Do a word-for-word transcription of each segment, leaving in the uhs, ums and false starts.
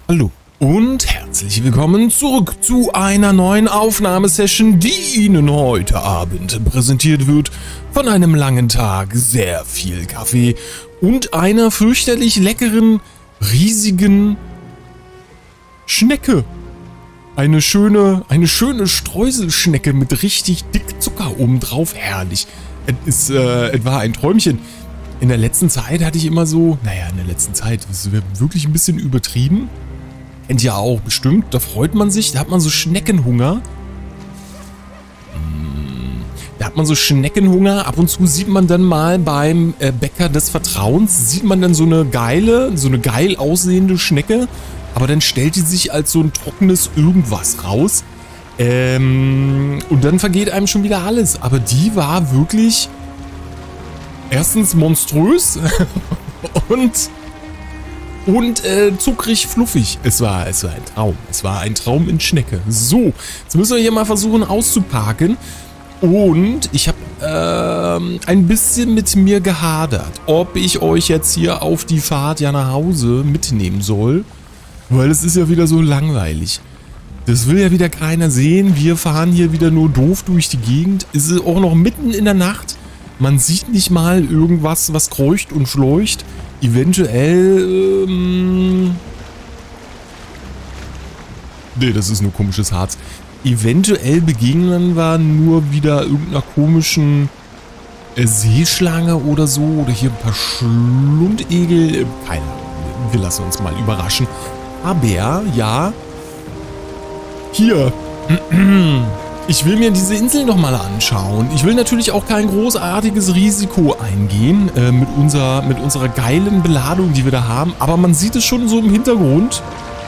Hallo und herzlich willkommen zurück zu einer neuen Aufnahmesession, die Ihnen heute Abend präsentiert wird von einem langen Tag, sehr viel Kaffee und einer fürchterlich leckeren, riesigen Schnecke. Eine schöne, eine schöne Streuselschnecke mit richtig dick Zucker obendrauf. Herrlich. Es, ist, äh, es war ein Träumchen. In der letzten Zeit hatte ich immer so, naja, in der letzten Zeit, das ist wirklich ein bisschen übertrieben. Kennt ihr auch bestimmt, da freut man sich, da hat man so Schneckenhunger. Da hat man so Schneckenhunger. Ab und zu sieht man dann mal beim äh, Bäcker des Vertrauens, sieht man dann so eine geile, so eine geil aussehende Schnecke. Aber dann stellt die sich als so ein trockenes Irgendwas raus. Ähm, und dann vergeht einem schon wieder alles. Aber die war wirklich erstens monströs und, und äh, zuckrig fluffig. Es war, es war ein Traum. Es war ein Traum in Schnecke. So, jetzt müssen wir hier mal versuchen auszuparken. Und ich habe ähm, ein bisschen mit mir gehadert, ob ich euch jetzt hier auf die Fahrt ja nach Hause mitnehmen soll. Weil es ist ja wieder so langweilig. Das will ja wieder keiner sehen. Wir fahren hier wieder nur doof durch die Gegend. Es ist auch noch mitten in der Nacht. Man sieht nicht mal irgendwas, was kreucht und schleucht. Eventuell, ähm... Nee, das ist nur komisches Harz. Eventuell begegnen wir nur wieder irgendeiner komischen äh, Seeschlange oder so. Oder hier ein paar Schlundegel. Keine Ahnung. Wir lassen uns mal überraschen. Aber, ja, hier, ich will mir diese Insel nochmal anschauen. Ich will natürlich auch kein großartiges Risiko eingehen äh, mit, unser, mit unserer geilen Beladung, die wir da haben. Aber man sieht es schon so im Hintergrund.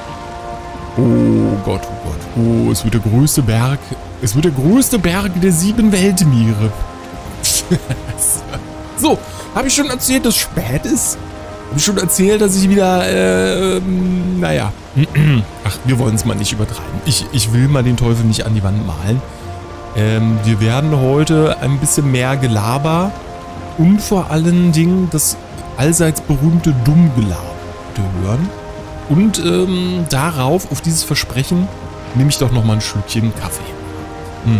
Oh Gott, oh Gott, oh, es wird der größte Berg, es wird der größte Berg der sieben Weltmeere. So, habe ich schon erzählt, dass es spät ist? Habe ich schon erzählt, dass ich wieder, äh, ähm, naja. Ach, wir wollen es mal nicht übertreiben. Ich, ich will mal den Teufel nicht an die Wand malen. Ähm, wir werden heute ein bisschen mehr Gelaber und vor allen Dingen das allseits berühmte Dummgelaber hören. Und ähm, darauf, auf dieses Versprechen, nehme ich doch noch mal ein Schlückchen Kaffee. Hm.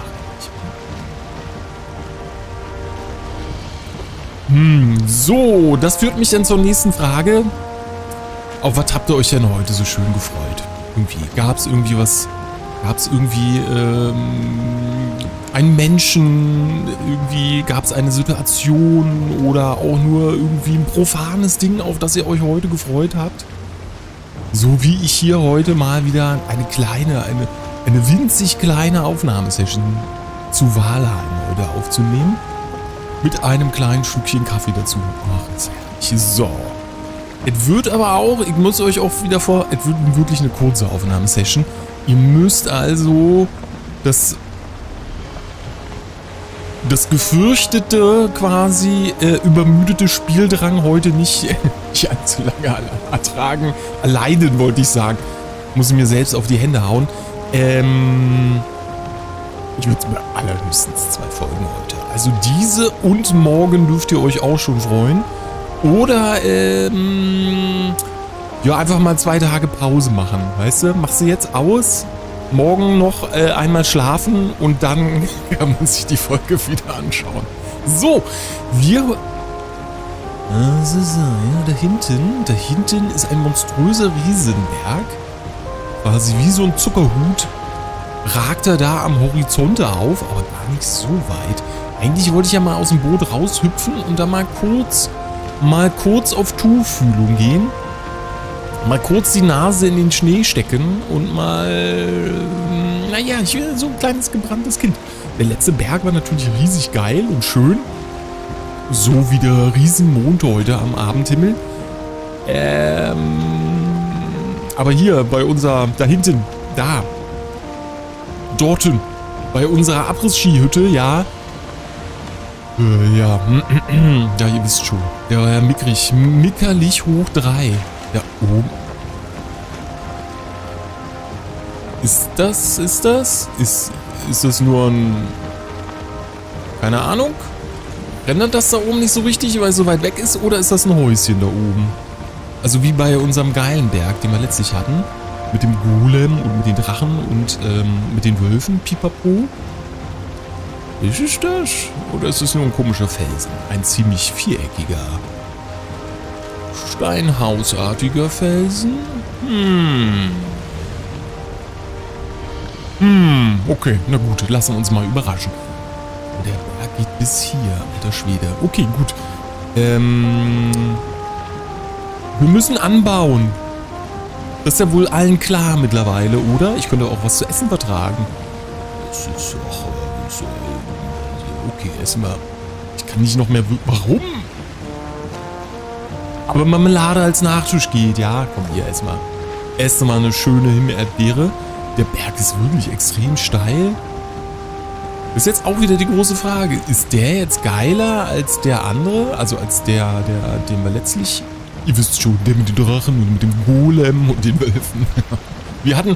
Hm, so, das führt mich dann zur nächsten Frage. Auf was habt ihr euch denn heute so schön gefreut? Irgendwie, gab es irgendwie was, gab es irgendwie ähm, einen Menschen, irgendwie gab es eine Situation oder auch nur irgendwie ein profanes Ding, auf das ihr euch heute gefreut habt? So wie ich hier heute mal wieder eine kleine, eine, eine winzig kleine Aufnahmesession zu Walheim heute aufzunehmen. Mit einem kleinen Stückchen Kaffee dazu. Ach, ist herrlich. So. Es wird aber auch, ich muss euch auch wieder vor, es wird wirklich eine kurze Aufnahmesession. Ihr müsst also das, das gefürchtete, quasi äh, übermüdete Spieldrang heute nicht, nicht allzu lange ertragen. Erleiden, wollte ich sagen. Muss ich mir selbst auf die Hände hauen. Ähm... Ich würde es mir allerhöchstens zwei Folgen heute. Also diese und morgen dürft ihr euch auch schon freuen. Oder, ähm, ja, einfach mal zwei Tage Pause machen. Weißt du, machst du jetzt aus, morgen noch äh, einmal schlafen und dann kann man sich die Folge wieder anschauen. So, wir... Also, so, ja, da hinten, da hinten ist ein monströser Riesenberg. Quasi wie so ein Zuckerhut. Ragt er da am Horizont auf, aber gar nicht so weit. Eigentlich wollte ich ja mal aus dem Boot raushüpfen und da mal kurz, mal kurz auf Tuchfühlung gehen. Mal kurz die Nase in den Schnee stecken und mal, naja, ich will so ein kleines gebranntes Kind. Der letzte Berg war natürlich riesig geil und schön. So wie der Riesenmond heute am Abendhimmel. Ähm, aber hier bei unser, da hinten, da. Dorten, bei unserer Abriss-Skihütte, ja. Äh, ja, ja, ihr wisst schon. Der war ja mickrig, mickerlich hoch drei. Da oben. Ist das, ist das? Ist, ist das nur ein... Keine Ahnung? Rendert das da oben nicht so richtig, weil es so weit weg ist? Oder ist das ein Häuschen da oben? Also wie bei unserem geilen Berg, den wir letztlich hatten. Mit dem Golem und mit den Drachen und ähm, mit den Wölfen. Pipapo. Ist es das? Oder ist es nur ein komischer Felsen? Ein ziemlich viereckiger, steinhausartiger Felsen? Hm. Hm, okay, na gut, lassen wir uns mal überraschen. Der Berg geht bis hier, alter Schwede. Okay, gut. Ähm, wir müssen anbauen. Das ist ja wohl allen klar mittlerweile, oder? Ich könnte auch was zu essen vertragen. Das ist auch... Okay, essen wir. Ich kann nicht noch mehr... Warum? Aber Marmelade als Nachtisch geht. Ja, komm, hier, ess mal. Ess mal eine schöne Himbeerdbeere. Der Berg ist wirklich extrem steil. Das ist jetzt auch wieder die große Frage. Ist der jetzt geiler als der andere? Also als der, der, den wir letztlich... Ihr wisst schon, der mit den Drachen und mit dem Golem und den Wölfen. Wir hatten...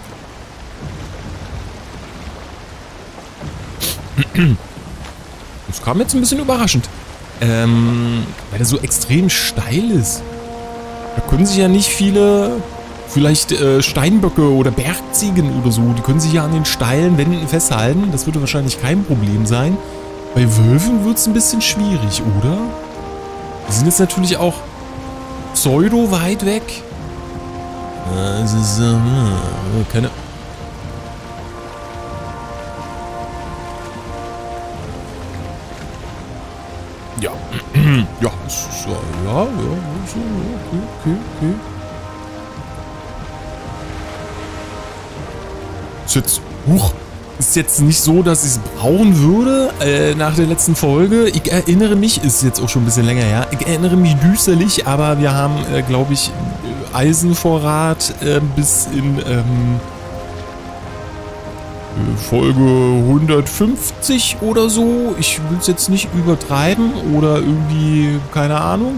Das kam jetzt ein bisschen überraschend. Ähm, weil der so extrem steil ist. Da können sich ja nicht viele... Vielleicht äh, Steinböcke oder Bergziegen oder so, die können sich ja an den steilen Wänden festhalten. Das würde wahrscheinlich kein Problem sein. Bei Wölfen wird es ein bisschen schwierig, oder? Die sind jetzt natürlich auch pseudo weit weg. Das ist, äh, keine... Ja. Ja, das ist, ja, ja, okay, okay, okay. Ist jetzt, huch, ist jetzt nicht so, dass ich es brauchen würde äh, nach der letzten Folge. Ich erinnere mich, ist jetzt auch schon ein bisschen länger her, ich erinnere mich düsterlich, aber wir haben, äh, glaube ich, Eisenvorrat äh, bis in ähm, Folge hundertfünfzig oder so. Ich will es jetzt nicht übertreiben oder irgendwie, keine Ahnung.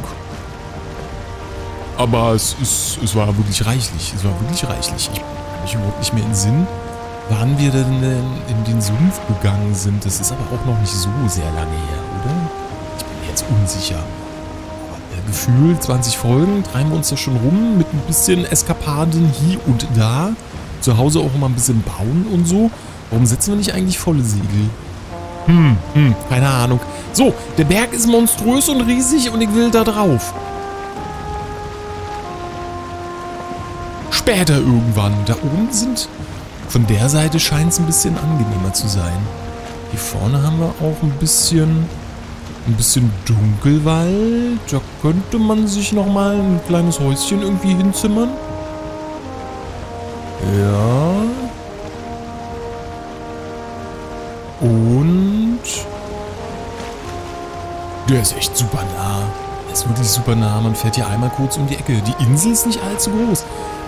Aber es, ist, es war wirklich reichlich, es war wirklich reichlich. Ich kann mich überhaupt nicht mehr in den Sinn, wann wir denn in den Sumpf gegangen sind. Das ist aber auch noch nicht so sehr lange her, oder? Ich bin mir jetzt unsicher. Aber äh, gefühlt zwanzig Folgen, treiben wir uns da schon rum mit ein bisschen Eskapaden hier und da. Zu Hause auch immer ein bisschen bauen und so. Warum setzen wir nicht eigentlich volle Segel? Hm, hm, keine Ahnung. So, der Berg ist monströs und riesig und ich will da drauf. Später irgendwann. Da oben sind... Von der Seite scheint es ein bisschen angenehmer zu sein. Hier vorne haben wir auch ein bisschen... Ein bisschen Dunkelwald. Da könnte man sich nochmal ein kleines Häuschen irgendwie hinzimmern. Ja. Und... Der ist echt super nah. Der ist wirklich super nah. Man fährt hier einmal kurz um die Ecke. Die Insel ist nicht allzu groß.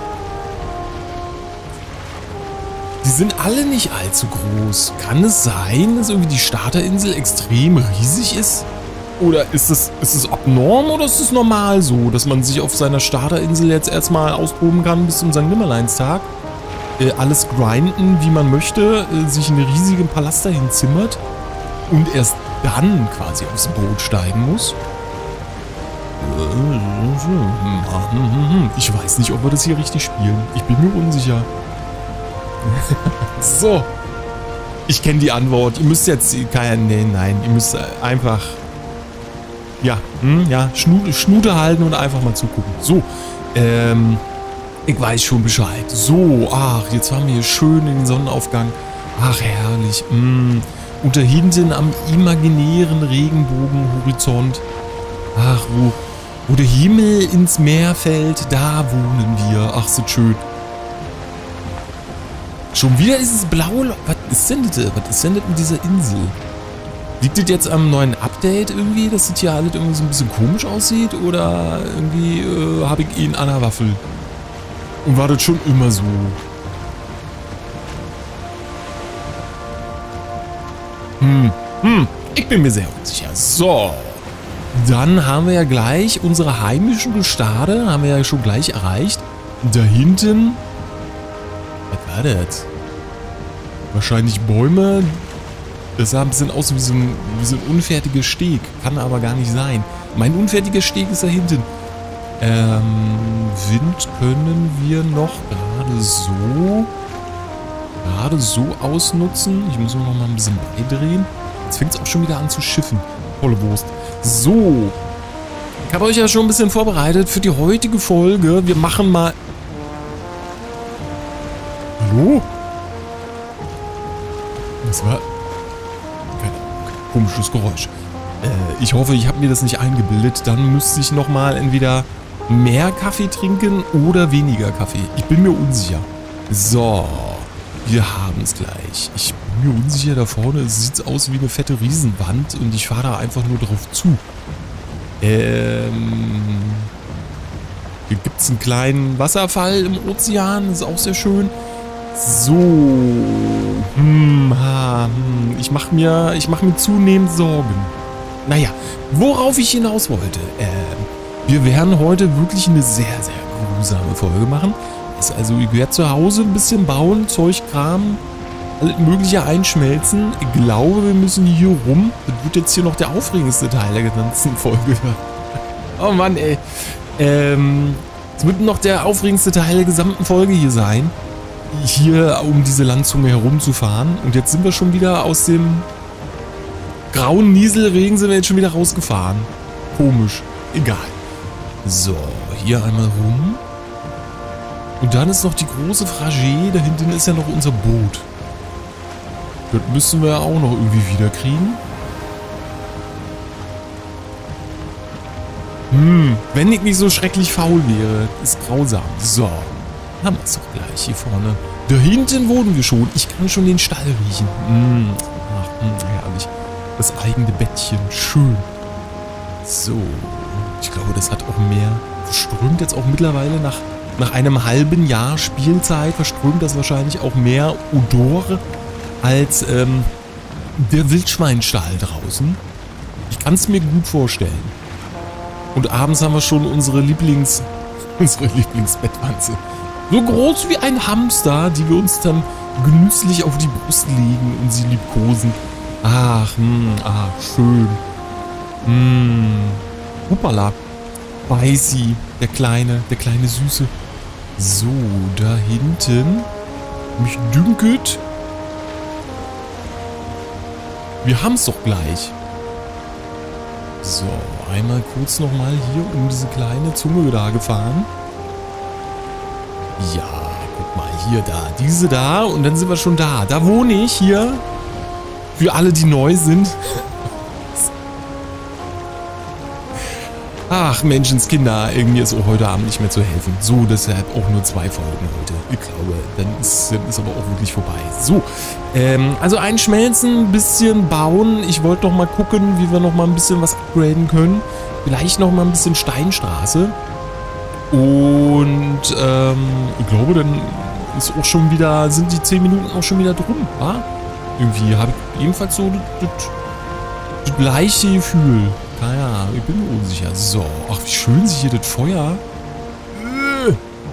Die sind alle nicht allzu groß. Kann es sein, dass irgendwie die Starterinsel extrem riesig ist? Oder ist es, ist es abnorm oder ist es normal so, dass man sich auf seiner Starterinsel jetzt erstmal austoben kann bis zum Sankt Nimmerleinstag? Äh, alles grinden, wie man möchte, äh, sich einen riesigen Palast dahin zimmert und erst dann quasi aufs Boot steigen muss? Ich weiß nicht, ob wir das hier richtig spielen. Ich bin mir unsicher. So. Ich kenne die Antwort. Ihr müsst jetzt... Kein, nee, nein, ihr müsst einfach... Ja, hm, ja, Schnute, Schnute halten und einfach mal zugucken. So, ähm... Ich weiß schon Bescheid. So, ach, jetzt fahren wir hier schön in den Sonnenaufgang. Ach, herrlich. Mm. Und da hinten am imaginären Regenbogenhorizont. Ach, wo, wo der Himmel ins Meer fällt, da wohnen wir. Ach, so schön. Schon wieder ist es blau. Was ist denn das? Was ist denn das mit dieser Insel? Liegt das jetzt am neuen Update irgendwie, dass das hier alles irgendwie so ein bisschen komisch aussieht? Oder irgendwie äh, habe ich ihn an der Waffel? Und war das schon immer so? Hm, hm, ich bin mir sehr unsicher. So, dann haben wir ja gleich unsere heimischen Gestade, haben wir ja schon gleich erreicht. Da hinten, was war das? Wahrscheinlich Bäume. Das sah ein bisschen aus wie so ein, wie so ein unfertiger Steg. Kann aber gar nicht sein. Mein unfertiger Steg ist da hinten. Ähm, Wind können wir noch gerade so, gerade so ausnutzen. Ich muss noch mal ein bisschen beidrehen. Jetzt fängt es auch schon wieder an zu schiffen. Volle Wurst. So. Ich habe euch ja schon ein bisschen vorbereitet für die heutige Folge. Wir machen mal... Hallo? Das war... Keine Ahnung. Komisches Geräusch. Äh, ich hoffe, ich habe mir das nicht eingebildet. Dann müsste ich nochmal entweder mehr Kaffee trinken oder weniger Kaffee. Ich bin mir unsicher. So. Wir haben es gleich. Ich bin mir unsicher da vorne. Es sieht aus wie eine fette Riesenwand und ich fahre da einfach nur drauf zu. Ähm... Hier gibt es einen kleinen Wasserfall im Ozean. Das ist auch sehr schön. So. Hm, ha, hm. Ich mache mir, ich mach mir zunehmend Sorgen. Naja, worauf ich hinaus wollte. Ähm, wir werden heute wirklich eine sehr, sehr grusame Folge machen. Das ist also, ich werde zu Hause ein bisschen bauen, Zeug, Kram, alles Mögliche einschmelzen. Ich glaube, wir müssen hier rum. Das wird jetzt hier noch der aufregendste Teil der ganzen Folge. Oh Mann, ey. Ähm, es wird noch der aufregendste Teil der gesamten Folge hier sein. Hier um diese Landzunge herumzufahren. Und jetzt sind wir schon wieder aus dem grauen Nieselregen sind wir jetzt schon wieder rausgefahren. Komisch. Egal. So, hier einmal rum. Und dann ist noch die große Frage. Da hinten ist ja noch unser Boot. Das müssen wir auch noch irgendwie wieder kriegen. Hm, wenn ich nicht so schrecklich faul wäre. Ist grausam. So. Haben wir es doch gleich hier vorne. Da hinten wohnen wir schon. Ich kann schon den Stall riechen. Hm. Ach, hm, herrlich. Das eigene Bettchen. Schön. So. Ich glaube, das hat auch mehr. Verströmt jetzt auch mittlerweile nach, nach einem halben Jahr Spielzeit. Verströmt das wahrscheinlich auch mehr Odor als ähm, der Wildschweinstall draußen. Ich kann es mir gut vorstellen. Und abends haben wir schon unsere Lieblings... unsere Lieblingsbettwanze. So groß wie ein Hamster, die wir uns dann genüsslich auf die Brust legen und sie liebkosen. Ach, hm, ach, schön. Hm. Hoppala. Weißi, der kleine, der kleine Süße. So, da hinten. Mich dünket. Wir haben es doch gleich. So, einmal kurz nochmal hier um diese kleine Zunge da gefahren. Ja, guck mal, hier, da, diese da und dann sind wir schon da. Da wohne ich hier. Für alle, die neu sind. Ach, Menschenskinder, irgendwie ist auch heute Abend nicht mehr zu helfen. So, deshalb auch nur zwei Folgen heute. Ich glaube, dann ist, dann ist aber auch wirklich vorbei. So, ähm, also einschmelzen, ein bisschen bauen. Ich wollte noch mal gucken, wie wir noch mal ein bisschen was upgraden können. Vielleicht noch mal ein bisschen Steinstraße. Und, ähm, ich glaube, dann ist auch schon wieder, sind die zehn Minuten auch schon wieder drum, wa? Irgendwie habe ich jedenfalls so das, das, das gleiche Gefühl. Naja, ich bin mir unsicher. So, ach, wie schön sich hier das Feuer... Äh.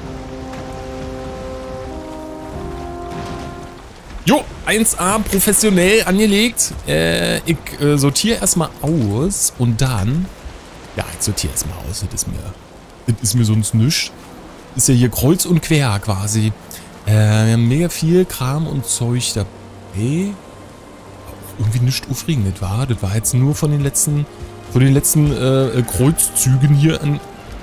Jo, eins A, professionell angelegt. Äh, ich äh, sortiere erstmal aus und dann... Ja, ich sortiere erstmal aus. Das ist mir, das ist mir sonst nichts. Ist ja hier kreuz und quer quasi. Äh, wir haben mega viel Kram und Zeug dabei. Irgendwie nichts aufregend, das war. Das war jetzt nur von den letzten... Von den letzten äh, Kreuzzügen hier an...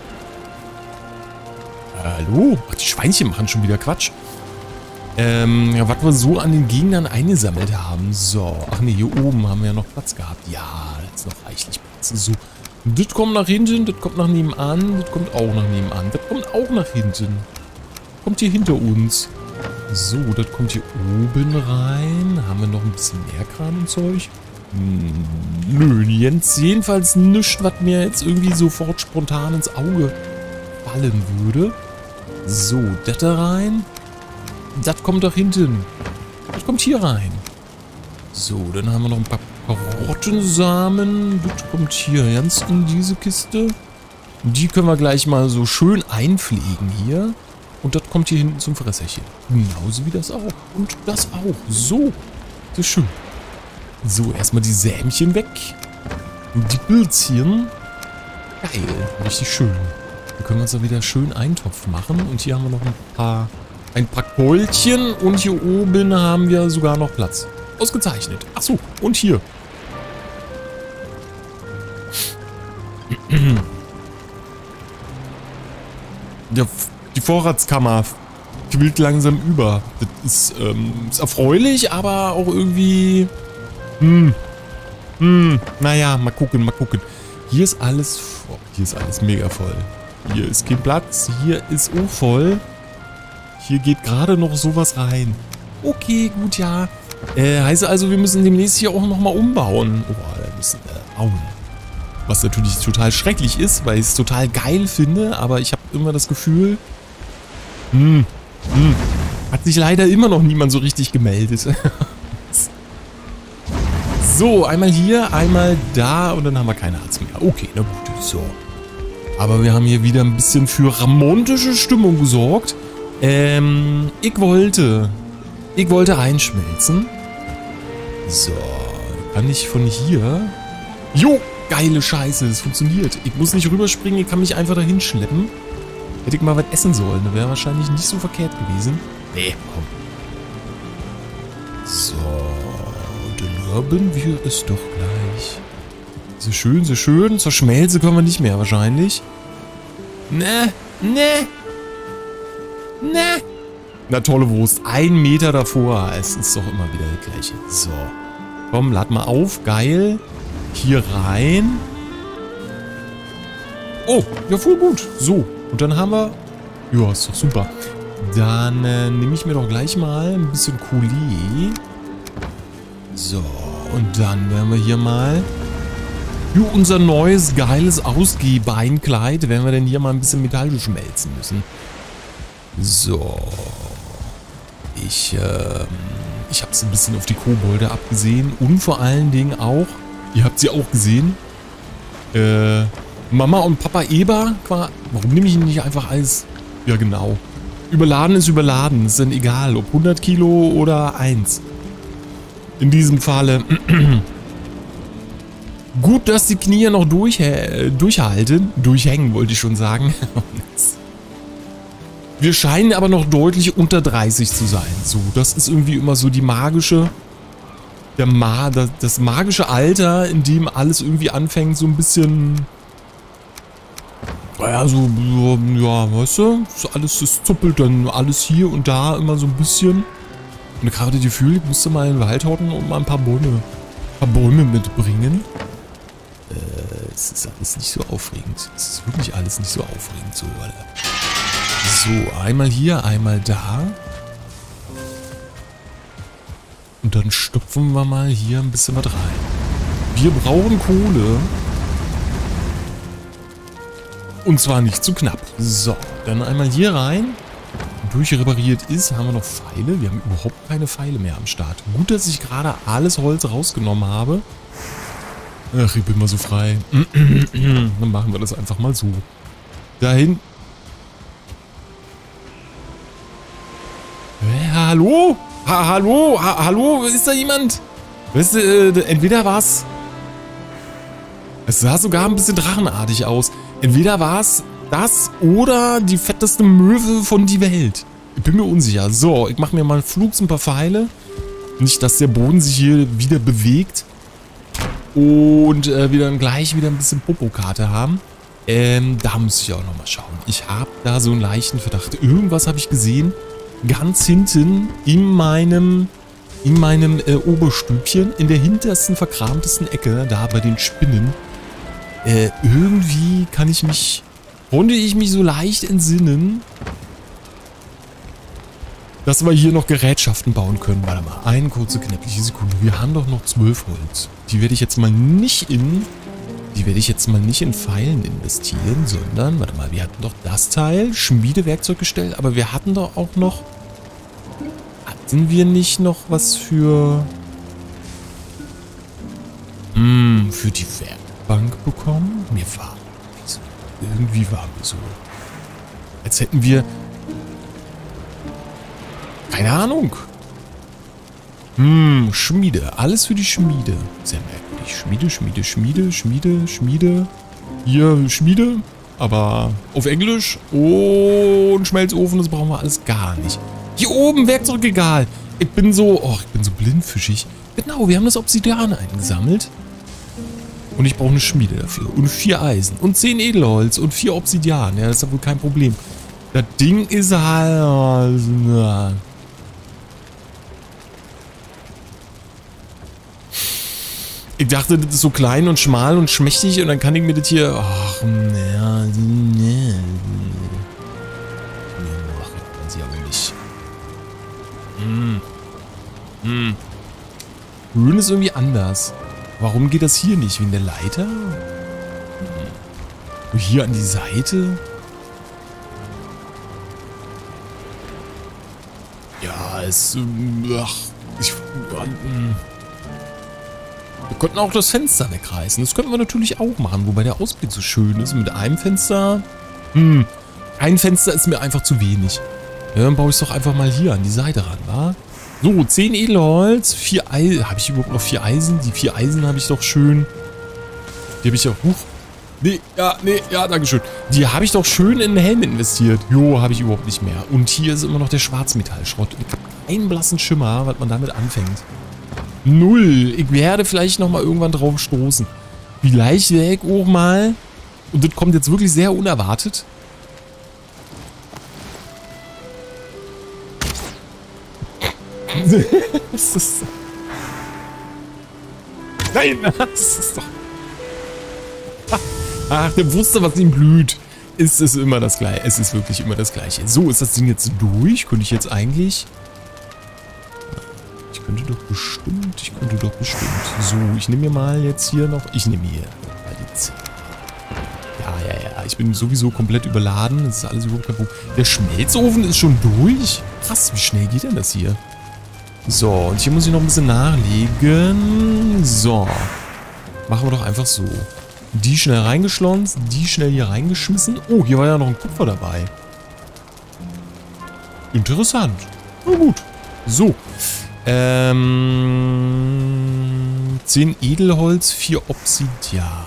Hallo? Ach, die Schweinchen machen schon wieder Quatsch. Ähm, ja, was wir so an den Gegnern eingesammelt haben. So, ach nee, hier oben haben wir ja noch Platz gehabt. Ja, da ist noch reichlich Platz. So, das kommt nach hinten, das kommt nach nebenan, das kommt auch nach nebenan. Das kommt auch nach hinten. Kommt hier hinter uns. So, das kommt hier oben rein. Haben wir noch ein bisschen mehr Kram und Zeug? Nö, Jens, jedenfalls nichts, was mir jetzt irgendwie sofort spontan ins Auge fallen würde. So, das da rein. Das kommt doch hinten. Das kommt hier rein. So, dann haben wir noch ein paar Karottensamen. Das kommt hier ganz in diese Kiste. Die können wir gleich mal so schön einpflegen hier. Und das kommt hier hinten zum Fresserchen. Genauso wie das auch. Und das auch. So, das ist schön. So, erstmal die Sämchen weg. Und die Pilzchen. Geil, richtig schön. Dann können wir uns da wieder schön Eintopf machen. Und hier haben wir noch ein paar, ein paar Keulchen. Und hier oben haben wir sogar noch Platz. Ausgezeichnet. Ach so, und hier. Ja, die Vorratskammer quillt langsam über. Das ist, ähm, ist erfreulich, aber auch irgendwie... Hm. Hm. Naja, mal gucken, mal gucken. Hier ist alles voll. Hier ist alles mega voll. Hier ist kein Platz. Hier ist auch voll. Hier geht gerade noch sowas rein. Okay, gut, ja. Äh, heißt also, wir müssen demnächst hier auch nochmal umbauen. Oh, wir müssen äh, bauen. Was natürlich total schrecklich ist, weil ich es total geil finde, aber ich habe immer das Gefühl, hm, hm, hat sich leider immer noch niemand so richtig gemeldet. So, einmal hier, einmal da und dann haben wir kein Harz mehr. Okay, na gut, so. Aber wir haben hier wieder ein bisschen für romantische Stimmung gesorgt. Ähm, ich wollte, ich wollte einschmelzen. So, kann ich von hier... Jo! Geile Scheiße, das funktioniert. Ich muss nicht rüberspringen, ich kann mich einfach dahin schleppen. Hätte ich mal was essen sollen, das wäre wahrscheinlich nicht so verkehrt gewesen. Nee, komm. So, dann haben wir es doch gleich. So schön, so schön. Zur Schmelze kommen wir nicht mehr wahrscheinlich. Ne, ne, ne. Na tolle Wurst, ein Meter davor. Es ist doch immer wieder das Gleiche. So, komm, lad mal auf, geil. Hier rein. Oh, ja, voll gut. So, und dann haben wir... Ja, ist doch super. Dann äh, nehme ich mir doch gleich mal ein bisschen Coulis. So, und dann werden wir hier mal... Für unser neues, geiles Ausgehbeinkleid werden wir denn hier mal ein bisschen Metall schmelzen müssen. So. Ich, äh, ich habe es ein bisschen auf die Kobolde abgesehen. Und vor allen Dingen auch... Ihr habt sie auch gesehen. Äh, Mama und Papa Eber. Warum nehme ich nicht einfach alles? Ja, genau. Überladen ist überladen. Ist dann egal, ob hundert Kilo oder eins. In diesem Falle. Gut, dass die Knie noch durch, äh, durchhalten. Durchhängen, wollte ich schon sagen. Wir scheinen aber noch deutlich unter dreißig zu sein. So, das ist irgendwie immer so die magische... Der Ma das, das magische Alter, in dem alles irgendwie anfängt, so ein bisschen... Naja, so, so, ja, weißt du, so alles, das zuppelt dann alles hier und da immer so ein bisschen. Und gerade das Gefühl, ich musste mal in den Wald hocken und mal ein paar Bäume, ein paar Bäume mitbringen. Äh, es ist alles nicht so aufregend. Es ist wirklich alles nicht so aufregend, so, Alter. So, einmal hier, einmal da. Und dann stopfen wir mal hier ein bisschen was rein. Wir brauchen Kohle. Und zwar nicht zu knapp. So, dann einmal hier rein. Durchrepariert ist, haben wir noch Pfeile. Wir haben überhaupt keine Pfeile mehr am Start. Gut, dass ich gerade alles Holz rausgenommen habe. Ach, ich bin mal so frei. Dann machen wir das einfach mal so. Dahin. Äh, hallo? Ha hallo? Ha hallo? Ist da jemand? Weißt du, äh, entweder war's... Es sah sogar ein bisschen drachenartig aus. Entweder war es das oder die fetteste Möwe von die Welt. Ich bin mir unsicher. So, ich mache mir mal flugs ein paar Pfeile. Nicht, dass der Boden sich hier wieder bewegt. Und äh, wir dann gleich wieder ein bisschen Popokarte haben. Ähm, da muss ich auch nochmal schauen. Ich habe da so einen leichten Verdacht. Irgendwas habe ich gesehen. Ganz hinten in meinem, in meinem äh, Oberstübchen. In der hintersten, verkramtesten Ecke. Da bei den Spinnen. Äh, irgendwie kann ich mich... Konnte ich mich so leicht entsinnen, dass wir hier noch Gerätschaften bauen können. Warte mal, eine kurze knäppliche Sekunde. Wir haben doch noch zwölf Holz. Die werde ich jetzt mal nicht in... Die werde ich jetzt mal nicht in Pfeilen investieren, sondern... Warte mal, wir hatten doch das Teil, Schmiedewerkzeuggestell, aber wir hatten doch auch noch... Hatten wir nicht noch was für... Hm, für die Werkbank bekommen? Mir war... Irgendwie war mir so. Als hätten wir... Keine Ahnung. Hm, Schmiede. Alles für die Schmiede. Sehr merkwürdig. Schmiede, Schmiede, Schmiede, Schmiede, Schmiede. Hier, Schmiede. aber auf Englisch. Und Schmelzofen, das brauchen wir alles gar nicht. Hier oben, Werkzeugregal. Ich bin so, oh, ich bin so blindfischig. Genau, wir haben das Obsidian eingesammelt. Und ich brauche eine Schmiede dafür. Und vier Eisen. Und zehn Edelholz. Und vier Obsidian. Ja, das ist ja wohl kein Problem. Das Ding ist halt... Na. Ich dachte, das ist so klein und schmal und schmächtig. Und dann kann ich mir das hier... Ach, ne, ne. Ach, kann sie aber nicht. Hm. Hm. Grün ist irgendwie anders. Warum geht das hier nicht? Wegen der Leiter? Hm. Hier an die Seite? Ja, es... Ach, ich... Hm. Wir könnten auch das Fenster wegreißen. Das könnten wir natürlich auch machen, wobei der Ausblick so schön ist. Mit einem Fenster... Hm. Ein Fenster ist mir einfach zu wenig. Ja, dann baue ich es doch einfach mal hier an die Seite ran, wa? So, zehn Edelholz, vier Eisen. Habe ich überhaupt noch vier Eisen? Die vier Eisen habe ich doch schön. Die habe ich ja... Huch. Nee, ja, nee, ja, dankeschön. Die habe ich doch schön in den Helm investiert. Jo, habe ich überhaupt nicht mehr. Und hier ist immer noch der Schwarzmetallschrott. Ich habe keinen blassen Schimmer, was man damit anfängt. Null. Ich werde vielleicht nochmal irgendwann drauf stoßen. Vielleicht wäre ich auch mal... Und das kommt jetzt wirklich sehr unerwartet. Das ist... Nein! Das ist doch... Ach, der wusste, was ihm blüht. Es ist immer das Gleiche. Es ist wirklich immer das Gleiche. So, ist das Ding jetzt durch? Könnte ich jetzt eigentlich... Ich könnte doch bestimmt... Ich könnte doch bestimmt... So, ich nehme mir mal jetzt hier noch... Ich nehme hier... Ja, ja, ja. Ich bin sowieso komplett überladen. Das ist alles überhaupt kein Problem. Der Schmelzofen ist schon durch? Krass, wie schnell geht denn das hier? So, und hier muss ich noch ein bisschen nachlegen. So. Machen wir doch einfach so. Die schnell reingeschlonzt, die schnell hier reingeschmissen. Oh, hier war ja noch ein Kupfer dabei. Interessant. Na gut. So. Ähm. zehn Edelholz, vier Obsidian.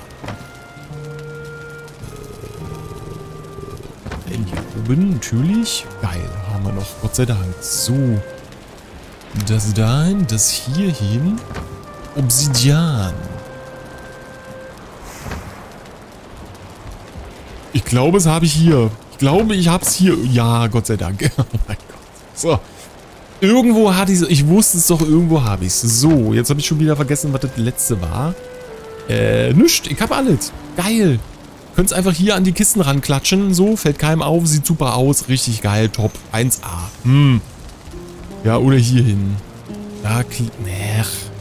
Äh, hier oben, natürlich. Geil, haben wir noch. Gott sei Dank. So. Das dahin, das hier hin. Obsidian. Ich glaube, es habe ich hier. Ich glaube, ich habe es hier. Ja, Gott sei Dank. Oh mein Gott. So. Irgendwo hatte ich es. Ich wusste es doch, irgendwo habe ich es. So, jetzt habe ich schon wieder vergessen, was das letzte war. Äh, nischt. Ich habe alles. Geil. Könnt es einfach hier an die Kisten ranklatschen. So, fällt keinem auf. Sieht super aus. Richtig geil. Top. eins A. Hm. Ja, oder hier hin. Da klickt... Nee.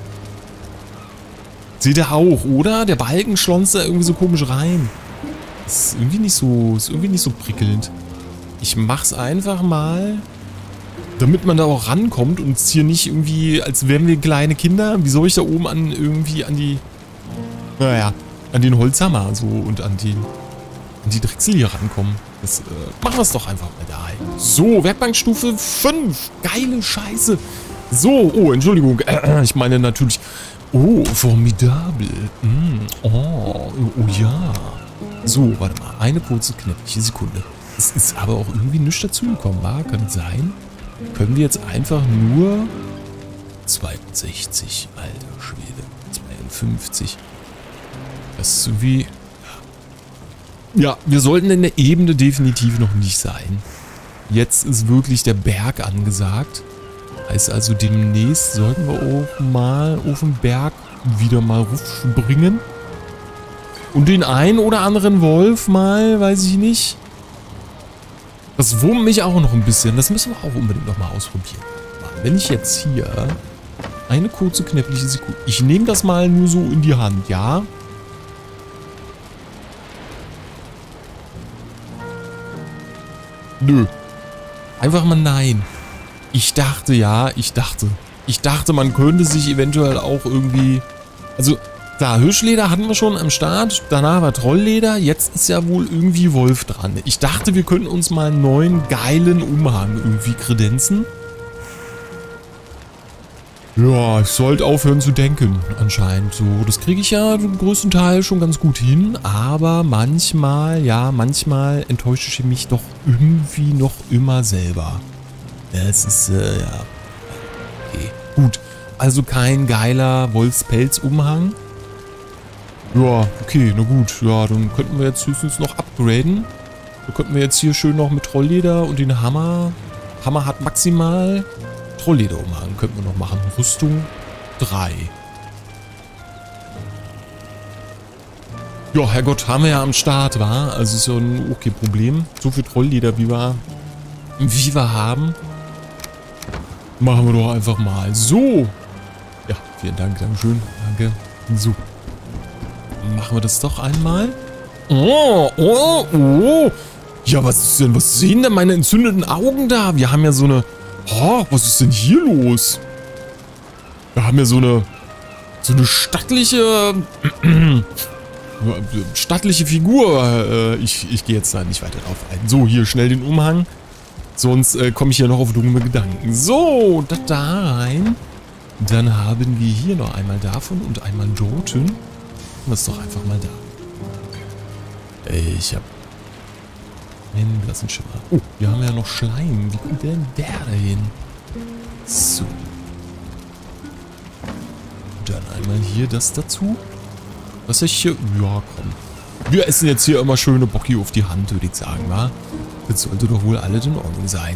Seht ihr auch, oder? Der Balken schlonzt da irgendwie so komisch rein. Ist irgendwie nicht so... Ist irgendwie nicht so prickelnd. Ich mach's einfach mal... Damit man da auch rankommt und es hier nicht irgendwie... Als wären wir kleine Kinder. Wie soll ich da oben an irgendwie an die... Naja, an den Holzhammer so und an die... An die Drechsel hier rankommen. Das, äh, machen wir es doch einfach mal da. So, Werkbankstufe fünf. Geile Scheiße. So, oh, Entschuldigung. Äh, ich meine natürlich... Oh, formidabel. Mm, oh, oh ja. So, warte mal. Eine kurze, knappliche Sekunde. Es ist aber auch irgendwie nichts dazugekommen, war? Kann es sein? Können wir jetzt einfach nur... zweiundsechzig, alter Schwede. zweiundfünfzig. Das ist irgendwie... Ja, wir sollten in der Ebene definitiv noch nicht sein. Jetzt ist wirklich der Berg angesagt. Heißt also, demnächst sollten wir auch mal auf den Berg wieder mal springen. Und den einen oder anderen Wolf mal, weiß ich nicht. Das wurmt mich auch noch ein bisschen. Das müssen wir auch unbedingt noch mal ausprobieren. Wenn ich jetzt hier eine kurze, knäppliche Sekunde... Ich nehme das mal nur so in die Hand, ja? Nö. Einfach mal nein. Ich dachte, ja, ich dachte. Ich dachte, man könnte sich eventuell auch irgendwie... Also, klar, Hirschleder hatten wir schon am Start. Danach war Trollleder. Jetzt ist ja wohl irgendwie Wolf dran. Ich dachte, wir könnten uns mal einen neuen, geilen Umhang irgendwie kredenzen. Ja, ich sollte aufhören zu denken, anscheinend. So, das kriege ich ja zum größten Teil schon ganz gut hin, aber manchmal, ja, manchmal enttäusche ich mich doch irgendwie noch immer selber. Das ist, äh, ja. Okay, gut. Also kein geiler Wolfspelzumhang. Ja, okay, na gut. Ja, dann könnten wir jetzt höchstens noch upgraden. Da könnten wir jetzt hier schön noch mit Trollleder und den Hammer. Hammer hat maximal Trolllederumhang. Könnten wir noch machen. Rüstung drei. Ja, Herrgott, haben wir ja am Start, war. Also ist ja ein okay Problem. So viel Trollleder, wie wir, wie wir haben. Machen wir doch einfach mal. So. Ja, vielen Dank, Dankeschön. Danke. So. Machen wir das doch einmal. Oh, oh, oh. Ja, was ist denn? Was sehen denn meine entzündeten Augen da? Wir haben ja so eine... Oh, was ist denn hier los? Wir haben ja so eine... So eine stattliche... stattliche Figur. Ich, ich gehe jetzt da nicht weiter drauf ein. So, hier schnell den Umhang. Sonst äh, komme ich ja noch auf dumme Gedanken. So, da, da rein. Dann haben wir hier noch einmal davon und einmal dorten. Was doch einfach mal da. Ich hab einen blassen Schimmer. Oh, wir haben ja noch Schleim. Wie kommt denn der dahin? So. Dann einmal hier das dazu. Was ich hier... Ja, komm. Wir essen jetzt hier immer schöne Bocki auf die Hand, würde ich sagen, wa? Das sollte doch wohl alles in Ordnung sein.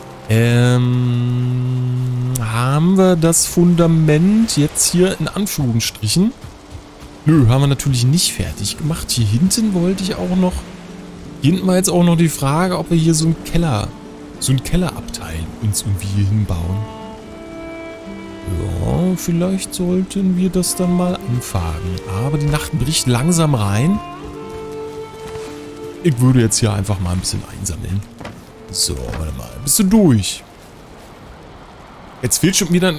Ähm... Haben wir das Fundament jetzt hier in Anführungsstrichen? Nö, haben wir natürlich nicht fertig gemacht. Hier hinten wollte ich auch noch... Hier hinten war jetzt auch noch die Frage, ob wir hier so einen Keller... So einen Kellerabteil uns irgendwie hier hinbauen. Ja, vielleicht sollten wir das dann mal anfangen. Aber die Nacht bricht langsam rein. Ich würde jetzt hier einfach mal ein bisschen einsammeln. So, warte mal. Bist du durch? Jetzt fehlt schon wieder...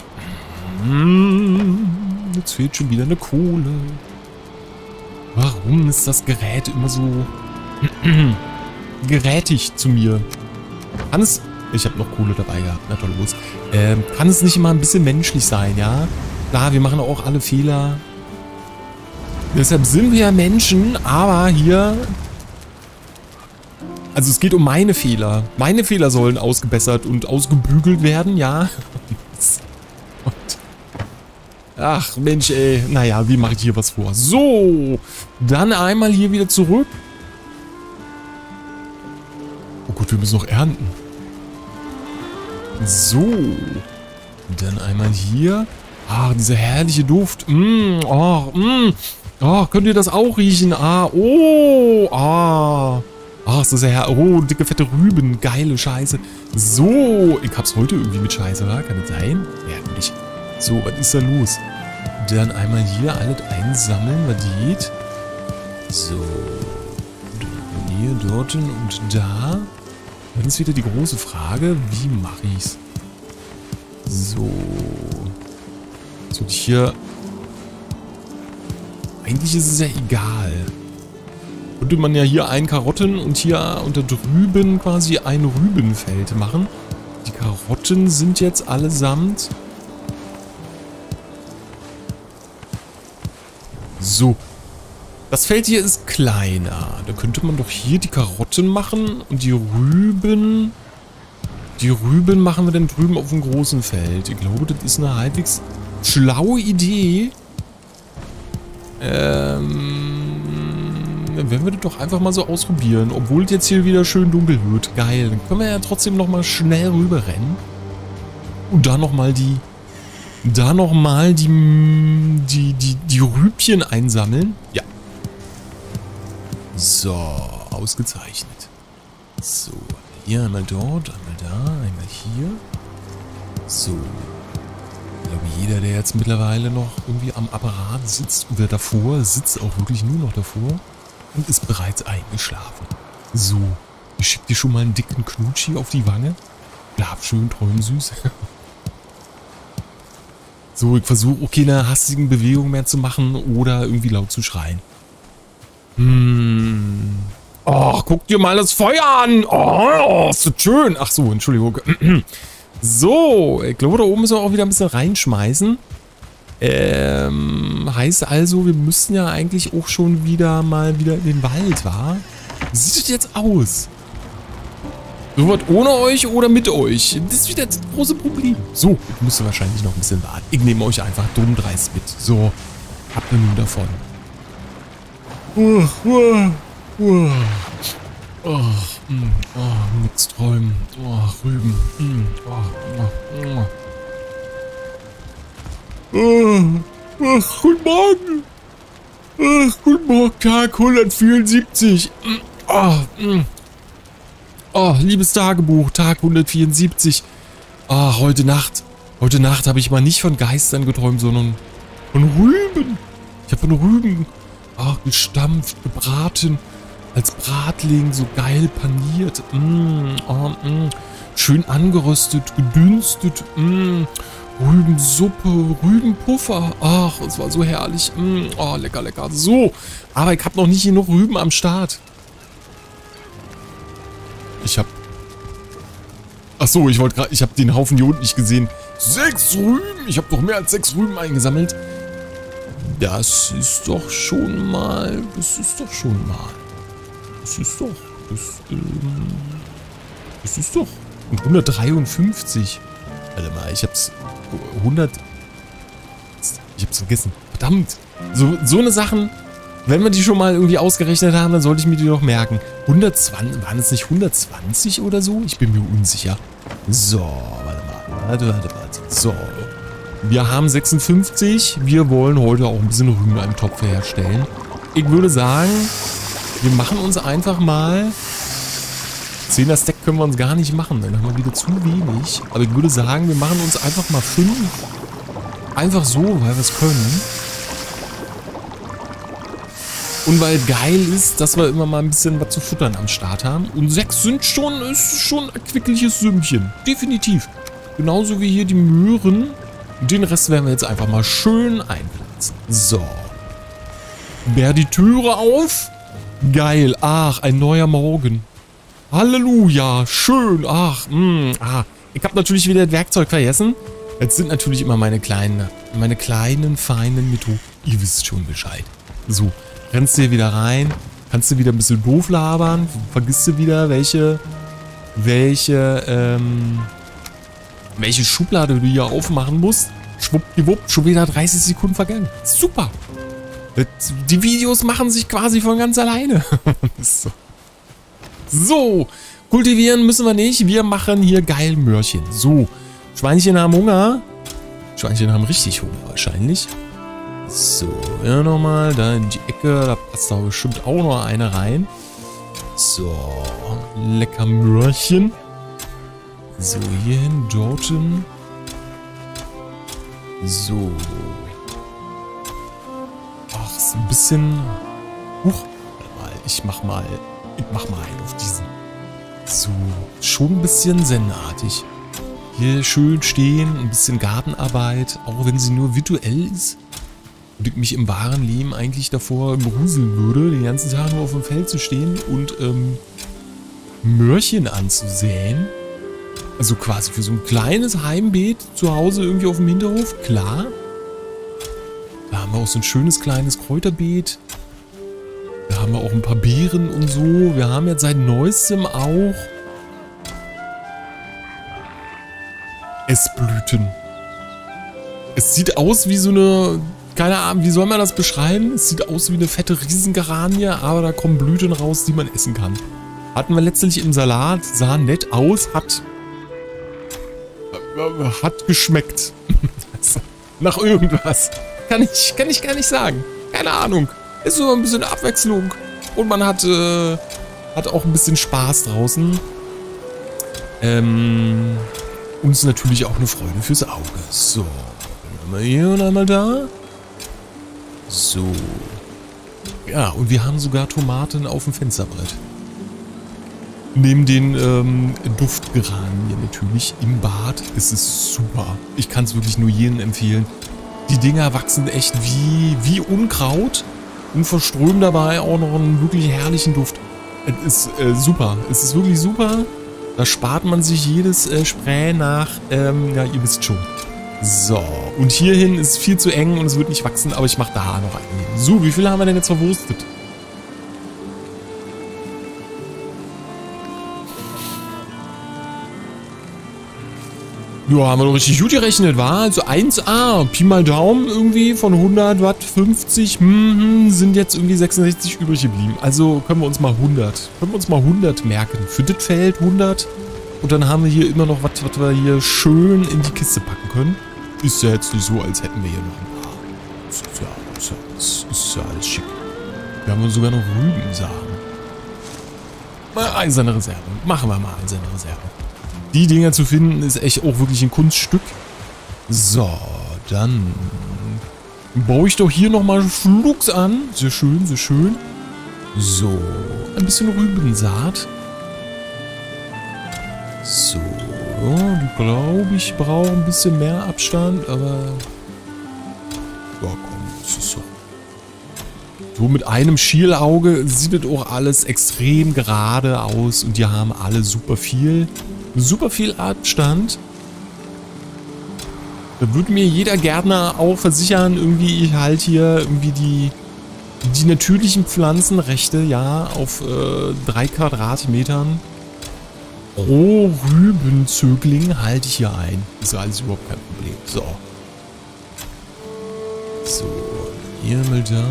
Jetzt fehlt schon wieder eine Kohle. Warum ist das Gerät immer so gerätig zu mir? Kann es... Ich habe noch Kohle dabei gehabt. Na toll, los. Ähm, kann es nicht immer ein bisschen menschlich sein, ja? Klar, wir machen auch alle Fehler. Deshalb sind wir ja Menschen, aber hier... Also es geht um meine Fehler. Meine Fehler sollen ausgebessert und ausgebügelt werden, ja? Und ach, Mensch, ey. Naja, wie mache ich hier was vor? So, dann einmal hier wieder zurück. Oh gut, wir müssen noch ernten. So. Dann einmal hier. Ah, dieser herrliche Duft. Mm, oh, mm. Oh, könnt ihr das auch riechen? Ah, oh, ah. Ah, ist das ja her. Oh, dicke, fette Rüben. Geile Scheiße. So, ich hab's heute irgendwie mit Scheiße, oder? Kann das sein? Merkwürdig. So, was ist da los? Dann einmal hier alles einsammeln, was geht. So. Hier, dort und da. Dann ist wieder die große Frage, wie mache ich's? So. So, hier... Eigentlich ist es ja egal. Könnte man ja hier ein Karotten und hier unter drüben quasi ein Rübenfeld machen. Die Karotten sind jetzt allesamt... So. Das Feld hier ist kleiner. Da könnte man doch hier die Karotten machen und die Rüben... Die Rüben machen wir dann drüben auf dem großen Feld. Ich glaube, das ist eine halbwegs schlaue Idee. Ähm... Dann werden wir das doch einfach mal so ausprobieren. Obwohl es jetzt hier wieder schön dunkel wird. Geil. Dann können wir ja trotzdem nochmal schnell rüber rennen. Und da nochmal die... Da nochmal die... Die, die, die Rübchen einsammeln. Ja. So. Ausgezeichnet. So. Hier einmal dort, einmal da, einmal hier. So. Ich glaube, jeder, der jetzt mittlerweile noch irgendwie am Apparat sitzt oder davor, sitzt auch wirklich nur noch davor und ist bereits eingeschlafen. So. Ich schick dir schon mal einen dicken Knutschi auf die Wange. Schlaf schön, träum süß. So, ich versuche, okay, eine hastigen Bewegung mehr zu machen oder irgendwie laut zu schreien. Hm... Oh, guck dir mal das Feuer an. Oh, ist so schön. Ach so, Entschuldigung. So, ich glaube, da oben müssen wir auch wieder ein bisschen reinschmeißen. Ähm, heißt also, wir müssen ja eigentlich auch schon wieder mal wieder in den Wald, wa? Wie sieht das jetzt aus? So was ohne euch oder mit euch? Das ist wieder das große Problem. So, ich müsste wahrscheinlich noch ein bisschen warten. Ich nehme euch einfach dumm dreist mit. So, habt ihr nun davon. Uh, uh, uh. Oh, mm, oh, nix träumen. Oh, Rüben. Mm, oh, oh, oh. Oh, ach, guten Morgen. Ach, guten Morgen, Tag hundertvierundsiebzig. Oh, mm. Oh, liebes Tagebuch, Tag hundertvierundsiebzig. Ah, heute Nacht. Heute Nacht habe ich mal nicht von Geistern geträumt, sondern von Rüben. Ich habe von Rüben ah, gestampft, gebraten. Als Bratling, so geil paniert. Mm, oh, mm. Schön angeröstet, gedünstet. Mm. Rübensuppe, Rübenpuffer. Ach, es war so herrlich. Mm. Oh, lecker, lecker. So, aber ich habe noch nicht genug Rüben am Start. Ich habe... Ach so, ich wollte gerade... Ich habe den Haufen hier unten nicht gesehen. Sechs Rüben! Ich habe doch mehr als sechs Rüben eingesammelt. Das ist doch schon mal... Das ist doch schon mal... Das ist doch... Das, ähm, das ist doch... Und hundertdreiundfünfzig. Warte mal, ich hab's... hundert... Ich hab's vergessen. Verdammt! So, so eine Sachen... Wenn wir die schon mal irgendwie ausgerechnet haben, dann sollte ich mir die noch merken. hundertzwanzig, waren es nicht hundertzwanzig oder so? Ich bin mir unsicher. So, warte mal. Warte, warte, warte. So. Wir haben sechsundfünfzig. Wir wollen heute auch ein bisschen Rüben im Topf herstellen. Ich würde sagen, wir machen uns einfach mal... zehner Stack können wir uns gar nicht machen. Dann haben wir wieder zu wenig. Aber ich würde sagen, wir machen uns einfach mal fünf. Einfach so, weil wir es können. Und weil geil ist, dass wir immer mal ein bisschen was zu futtern am Start haben. Und sechs sind schon, ist schon ein quickliches Sümmchen. Definitiv. Genauso wie hier die Möhren. Den Rest werden wir jetzt einfach mal schön einpflanzen. So. Wer die Türe auf? Geil. Ach, ein neuer Morgen. Halleluja. Schön. Ach, mh, ah. Ich habe natürlich wieder das Werkzeug vergessen. Jetzt sind natürlich immer meine kleinen, meine kleinen, feinen Methoden. Ihr wisst schon Bescheid. So. Rennst du hier wieder rein, kannst du wieder ein bisschen doof labern, vergisst du wieder, welche, welche, ähm, welche Schublade du hier aufmachen musst. Schwuppdiwupp, schon wieder dreißig Sekunden vergangen. Super. Die Videos machen sich quasi von ganz alleine. so. so, kultivieren müssen wir nicht, wir machen hier geil Möhrchen. So, Schweinchen haben Hunger. Schweinchen haben richtig Hunger wahrscheinlich. So, ja nochmal, da in die Ecke, da passt da bestimmt auch noch eine rein. So, lecker Möhrchen. So, hierhin, dorthin. So. Ach, ist ein bisschen... Huch, warte mal, ich mach mal, ich mach mal einen auf diesen. So, schon ein bisschen zen-artig. Hier schön stehen, ein bisschen Gartenarbeit, auch wenn sie nur virtuell ist. Und ich mich im wahren Leben eigentlich davor gruseln würde, den ganzen Tag nur auf dem Feld zu stehen und ähm, Möhrchen anzusäen. Also quasi für so ein kleines Heimbeet zu Hause irgendwie auf dem Hinterhof, klar. Da haben wir auch so ein schönes kleines Kräuterbeet. Da haben wir auch ein paar Beeren und so. Wir haben jetzt seit neuestem auch Essblüten. Es sieht aus wie so eine... Keine Ahnung, wie soll man das beschreiben? Es sieht aus wie eine fette Riesengeranie, aber da kommen Blüten raus, die man essen kann. Hatten wir letztlich im Salat, sah nett aus, hat... Hat geschmeckt. Nach irgendwas. Kann ich, kann ich gar nicht sagen. Keine Ahnung. Ist so ein bisschen Abwechslung. Und man hat, äh, hat auch ein bisschen Spaß draußen. Ähm, und ist natürlich auch eine Freude fürs Auge. So. Dann haben wir hier und einmal da. So. Ja, und wir haben sogar Tomaten auf dem Fensterbrett. Neben den ähm, Duftgeranien natürlich im Bad. Es ist super. Ich kann es wirklich nur jedem empfehlen. Die Dinger wachsen echt wie, wie Unkraut und verströmen dabei auch noch einen wirklich herrlichen Duft. Es ist äh, super. Es ist wirklich super. Da spart man sich jedes äh, Spray nach, ähm, ja, ihr wisst schon. So, und hierhin ist es viel zu eng und es wird nicht wachsen, aber ich mache da noch einen. So, wie viele haben wir denn jetzt verwurstet? Ja, haben wir doch richtig gut gerechnet, war? Also eins A, Pi mal Daumen irgendwie von hundert Watt, fünfzig, hm, sind jetzt irgendwie sechsundsechzig übrig geblieben. Also können wir uns mal hundert, können wir uns mal hundert merken. Für das Feld hundert und dann haben wir hier immer noch was, was wir hier schön in die Kiste packen können. Ist ja jetzt nicht so, als hätten wir hier noch ein paar. Ist ja, ist ja, ist, ist ja alles schick. Wir haben sogar noch Rübensamen. Mal eiserne Reserve. Machen wir mal eiserne Reserve. Die Dinger zu finden, ist echt auch wirklich ein Kunststück. So, dann baue ich doch hier nochmal Flugs an. Sehr schön, sehr schön. So, ein bisschen Rübensaat. So, die glaube ich brauche ein bisschen mehr Abstand, aber ja komm, das ist so. So mit einem Schielauge sieht das auch alles extrem gerade aus und die haben alle super viel. Super viel Abstand. Da würde mir jeder Gärtner auch versichern, irgendwie ich halt hier irgendwie die, die natürlichen Pflanzenrechte, ja, auf äh, drei Quadratmetern pro Rübenzögling halte ich hier ein. Ist ja alles überhaupt kein Problem. So. So, hier mal da.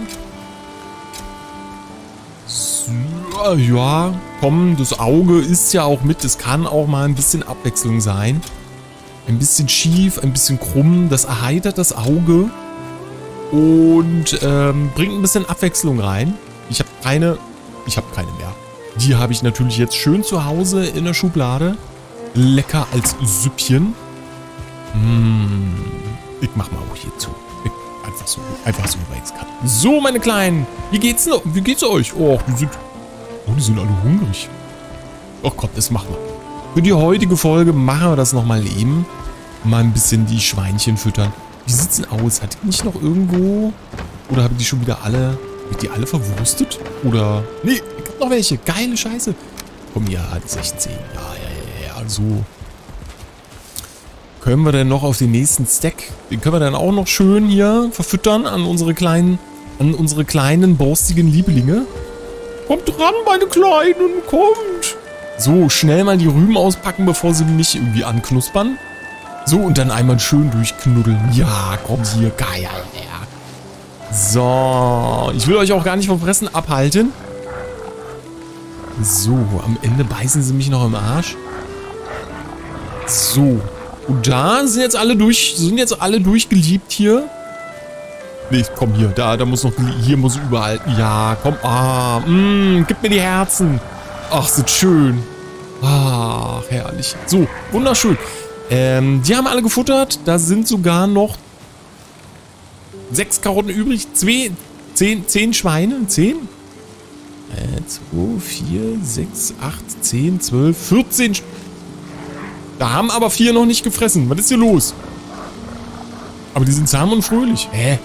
Ja, komm, das Auge ist ja auch mit. Es kann auch mal ein bisschen Abwechslung sein. Ein bisschen schief, ein bisschen krumm. Das erheitert das Auge und ähm, bringt ein bisschen Abwechslung rein. Ich habe keine, ich habe keine mehr. Die habe ich natürlich jetzt schön zu Hause in der Schublade. Lecker als Süppchen. Mmh, ich mach mal auch hier zu. Ich, einfach so, einfach so, weil ich es kann. So, meine Kleinen, wie geht's noch? Wie geht's euch? Oh, die sind... Oh, die sind alle hungrig. Oh Gott, das machen wir. Für die heutige Folge machen wir das nochmal eben. Mal ein bisschen die Schweinchen füttern. Wie sieht's denn aus? Hat die nicht noch irgendwo... Oder habe ich die schon wieder alle... Habe ich die alle verwurstet? Oder... Nee, ich hab noch welche. Geile Scheiße. Komm, ja, sechzehn. Ja, ja, ja, ja. So. Können wir denn noch auf den nächsten Stack... Den können wir dann auch noch schön hier verfüttern an unsere kleinen... An unsere kleinen, borstigen Liebelinge. Kommt dran, meine Kleinen, kommt! So, schnell mal die Rüben auspacken, bevor sie mich irgendwie anknuspern. So, und dann einmal schön durchknuddeln. Ja, komm hier, geil, ja. So, ich will euch auch gar nicht vom Fressen abhalten. So, am Ende beißen sie mich noch im Arsch. So, und da sind jetzt alle durch, sind jetzt alle durchgeliebt hier. Nee, komm hier, da, da muss noch, hier muss überall, ja, komm, ah, mh, gib mir die Herzen. Ach, sind schön. Ach, herrlich. So, wunderschön. Ähm, die haben alle gefuttert, da sind sogar noch sechs Karotten übrig, zwei, zehn, zehn Schweine, zehn? Äh, zwei, vier, sechs, acht, zehn, zwölf, vierzehn. Da haben aber vier noch nicht gefressen. Was ist hier los? Aber die sind zahm und fröhlich. Hä?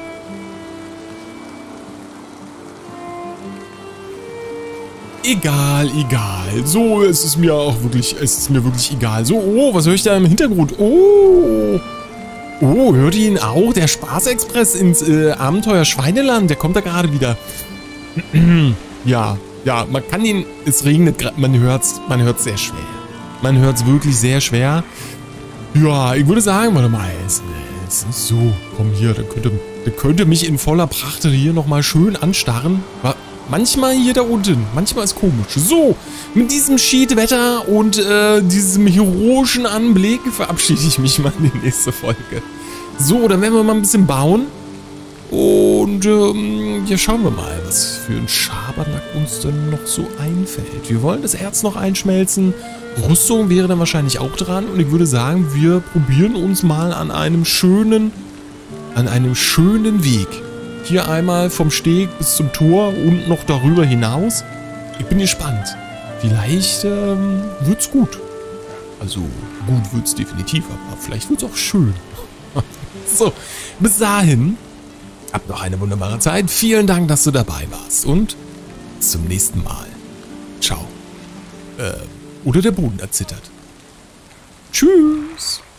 Egal, egal. So, es ist mir auch wirklich, es ist mir wirklich egal. So, oh, was höre ich da im Hintergrund? Oh, oh, hört ihr ihn auch? Der Spaßexpress ins äh, Abenteuer Schweineland, der kommt da gerade wieder. Ja, ja, man kann ihn, es regnet gerade, man hört's, man hört's sehr schwer. Man hört's wirklich sehr schwer. Ja, ich würde sagen, warte mal, es, es ist so, komm hier, der könnte, der könnte mich in voller Pracht hier nochmal schön anstarren. Manchmal hier da unten. Manchmal ist komisch. So, mit diesem Schiedwetter und äh, diesem heroischen Anblick verabschiede ich mich mal in die nächste Folge. So, dann werden wir mal ein bisschen bauen. Und ähm, ja, schauen wir mal, was für ein Schabernack uns denn noch so einfällt. Wir wollen das Erz noch einschmelzen. Rüstung wäre dann wahrscheinlich auch dran. Und ich würde sagen, wir probieren uns mal an einem schönen, an einem schönen Weg. Hier einmal vom Steg bis zum Tor und noch darüber hinaus. Ich bin gespannt. Vielleicht ähm, wird's gut. Also gut wird's definitiv, aber vielleicht wird's auch schön. So, bis dahin. Habt noch eine wunderbare Zeit. Vielen Dank, dass du dabei warst. Und bis zum nächsten Mal. Ciao. Äh, oder der Boden erzittert. Tschüss.